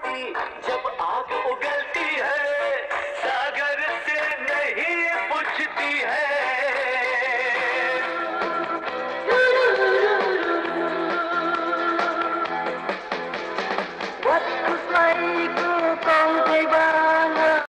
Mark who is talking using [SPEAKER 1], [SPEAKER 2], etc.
[SPEAKER 1] जब आग उगलती है सागर से नहीं बुझती है। What was like a cold day